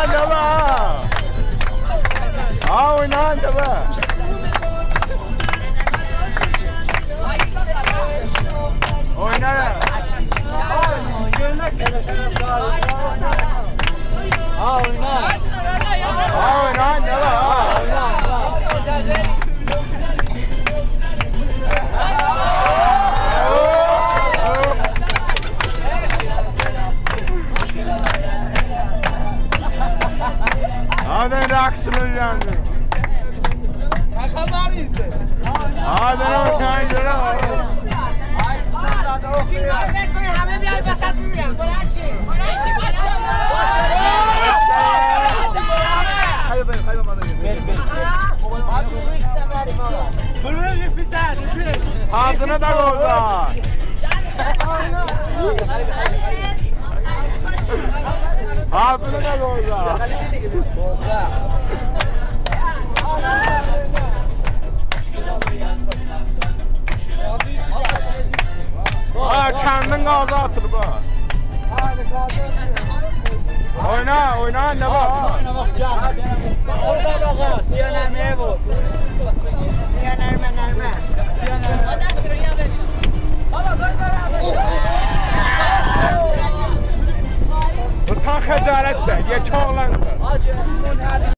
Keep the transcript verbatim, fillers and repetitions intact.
ne var? Ha oynan ne var? Oyna. Ha oyna. Ha oyna ne var? Hadi raksını yandı. Kakanları izle. Hadi oyna ne var? همه بیای وسط میرم بلنشی بلنشی Hayır bayım, hayır bana gel. Ağzına da koza. Ağzına da koza. Ha kendin gazı atılıp ha. Oyna oyna ne var? Orada bak, siyah nermeye bu. Siyah nerme nerme. Siyah nerme. Bu ta xəcalet çək, yekə oğlansan.